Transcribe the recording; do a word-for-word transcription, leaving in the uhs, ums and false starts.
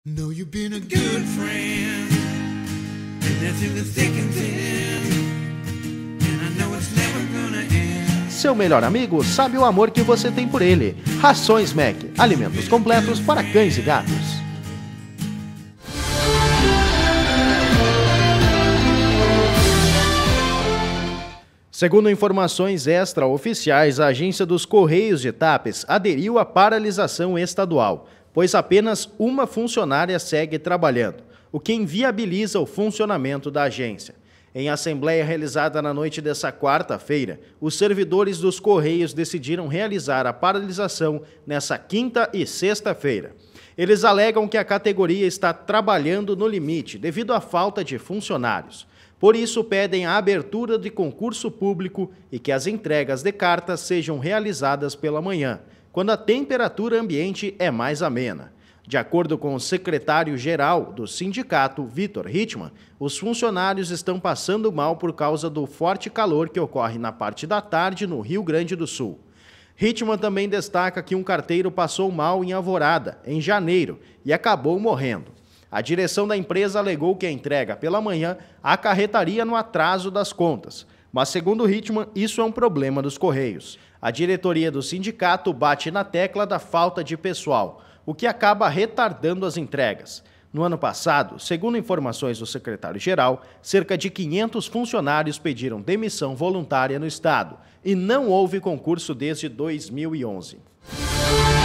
Know you've been a good friend, and that's in the thick and thin, and I know it's never gonna end. Seu melhor amigo sabe o amor que você tem por ele. Rações Mac, alimentos completos para cães e gatos. Segundo informações extraoficiais, a Agência dos Correios de Tapes aderiu à paralisação estadual, pois apenas uma funcionária segue trabalhando, o que inviabiliza o funcionamento da agência. Em assembleia realizada na noite dessa quarta-feira, os servidores dos Correios decidiram realizar a paralisação nessa quinta e sexta-feira. Eles alegam que a categoria está trabalhando no limite devido à falta de funcionários. Por isso, pedem a abertura de concurso público e que as entregas de cartas sejam realizadas pela manhã, quando a temperatura ambiente é mais amena. De acordo com o secretário-geral do sindicato, Vitor Hitman, os funcionários estão passando mal por causa do forte calor que ocorre na parte da tarde no Rio Grande do Sul. Hitman também destaca que um carteiro passou mal em Alvorada, em janeiro, e acabou morrendo. A direção da empresa alegou que a entrega pela manhã acarretaria no atraso das contas, mas segundo Hitman, isso é um problema dos Correios. A diretoria do sindicato bate na tecla da falta de pessoal, o que acaba retardando as entregas. No ano passado, segundo informações do secretário-geral, cerca de quinhentos funcionários pediram demissão voluntária no estado, e não houve concurso desde dois mil e onze.